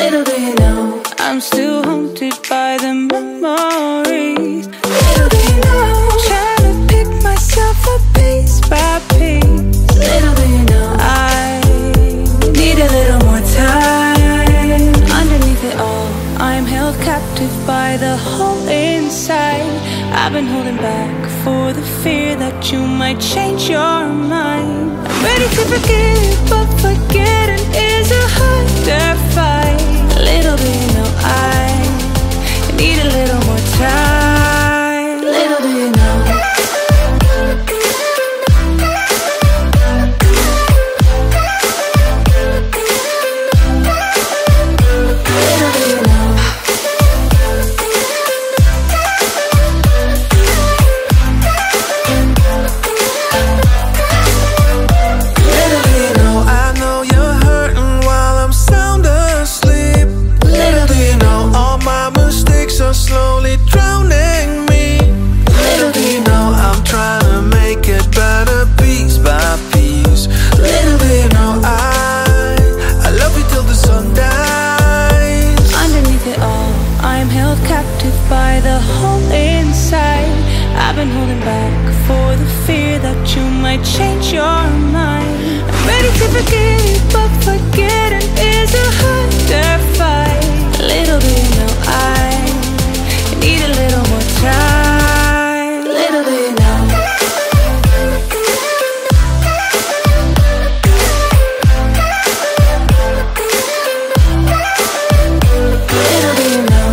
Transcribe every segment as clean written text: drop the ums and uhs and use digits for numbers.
Little do you know, I'm still haunted by the memories. Little do you know, trying to pick myself up piece by piece. Little do you know, I need a little more time. Underneath it all, I'm held captive by the hole inside. I've been holding back for the fear that you might change your mind. I'm ready to forgive, but forgetting is a harder fight. Little do you know, I need a little more time. Little do you know. Little do you know. Little do you know, I know you're hurting while I'm sound asleep. Little do you know, all my mistakes are slowly drowning me. Little do you know, I'm trying to make it better piece by piece. Little do you know, I love you till the sun dies. Underneath it all, I'm held captive by the hole inside. I've been holding back for the fear that you might change your mind. I'm ready to forgive, but forgetting is a harder fight. Little do you know, I need a little more time. Little do you know. Little do you know.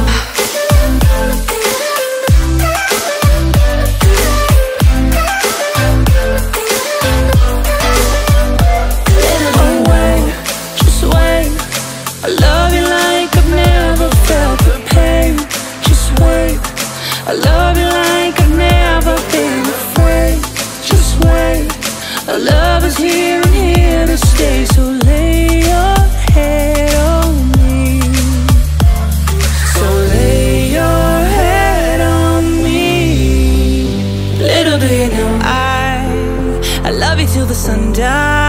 Oh wait, just wait. I love you like I've never felt the pain. Just wait. I love you like I've never been afraid. Just wait. Our love is here and here to stay. So lay your head on me. So lay your head on me. Little do you know, I love you till the sun dies.